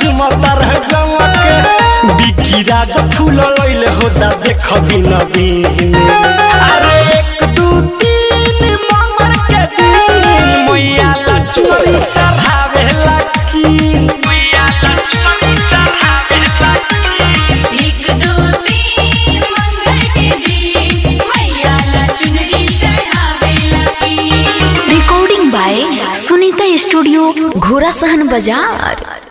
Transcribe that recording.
झुमता रह जमके बिकी राजा फूल लइले हो दा देख बिन बिन अरे 1 2 3 मंगर के दिन मैया लक्ष्मी चढ़ावे लकी मैया लक्ष्मी चढ़ावे लकी 1 2 3 मंगर के दिन मैया लक्ष्मी चढ़ावे लकी। Recording by Sunita studio Ghorasahan बाजार।